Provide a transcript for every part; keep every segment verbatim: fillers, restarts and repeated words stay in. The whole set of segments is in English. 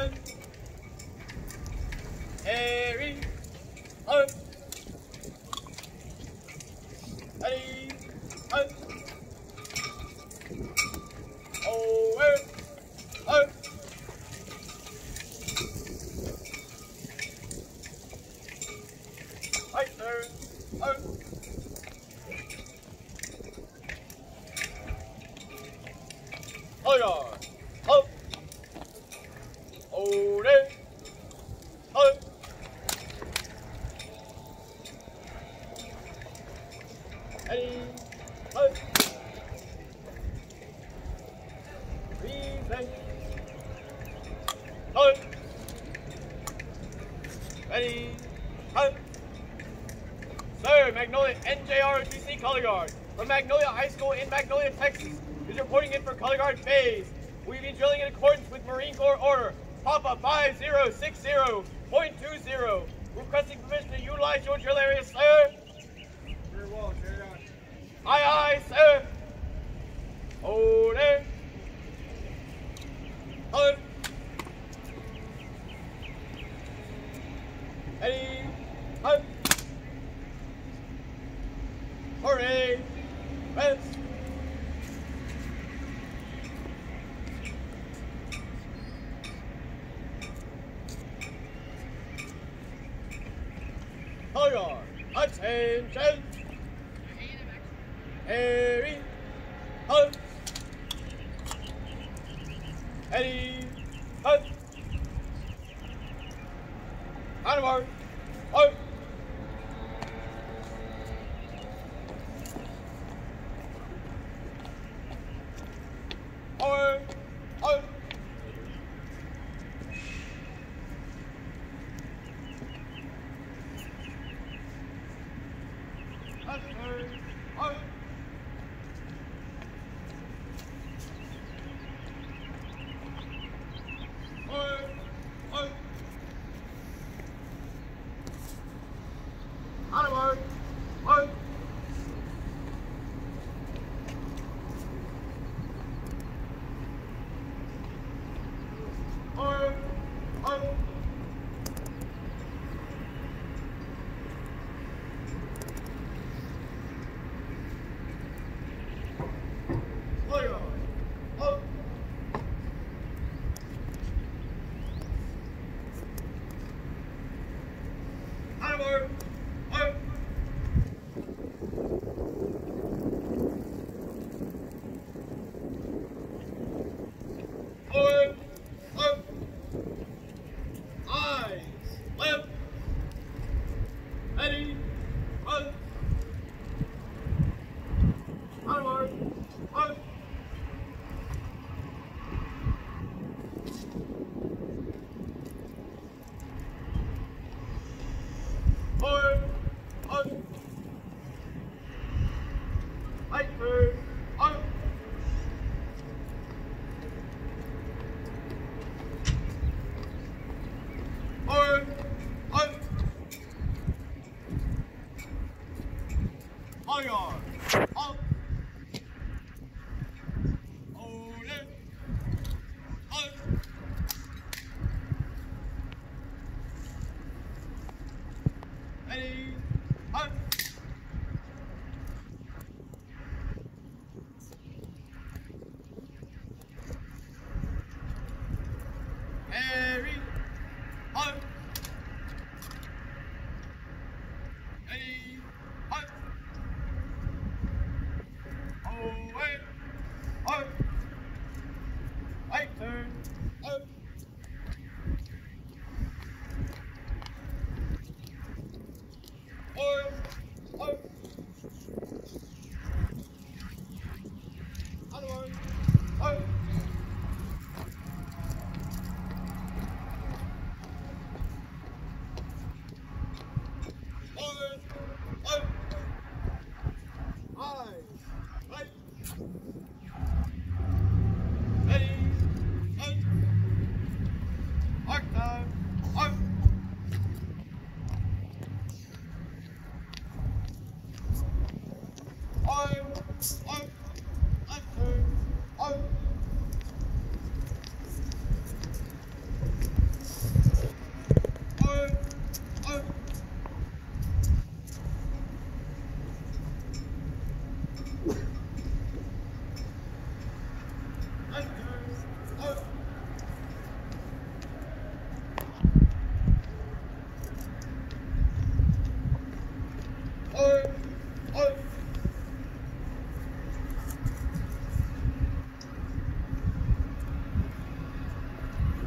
Hunt. Harry. Hunt. Eddie. Hunt. Over. Hunt. Right there. Hunt. Color. Hunt. Hold it. Hunt. Eddie. Hunt. Replay. Hunt. Ready. Hunt. Sir, Magnolia N J R O T C color guard from Magnolia High School in Magnolia, Texas is reporting in for color guard phase. We'll be drilling in accordance with Marine Corps order Papa five zero six zero point two zero. Requesting permission to utilize your drill area, sir. Very well, carry on. Aye, aye, sir. Hold it. Hunt. Eddie. Hunt. Hooray. Rest. Color guard. Attention. Harry. Hunt. Eddie. Hunt. Animal. Hunt. Or. Hunt. Hunt. Hunt. Onward! One! One! One! Slow on! Up! Onward! Up! Forward! Up! Eyes! Left! Ready! Run! Onward! Up! Forward!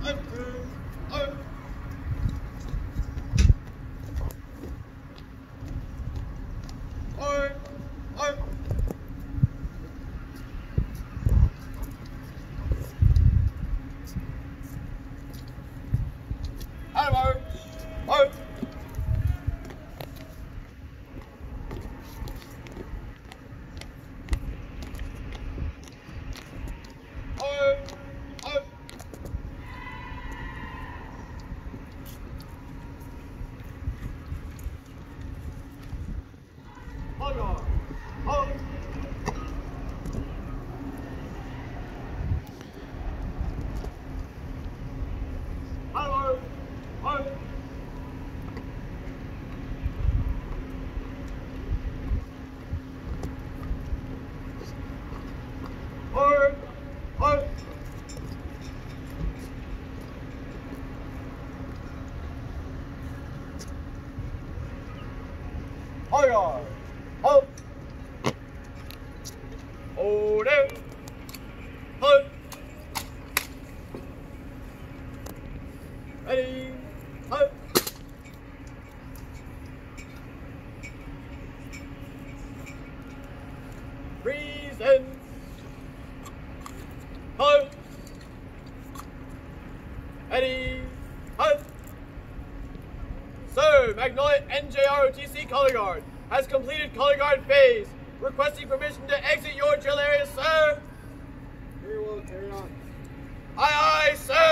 Color, halt, hold it, halt, ready, halt, reason, halt, ready, halt. Sir, Magnolia N J R O T C Color Guard has completed Color Guard phase. Requesting permission to exit your drill area, sir. Very well, carry on. Aye, aye, sir.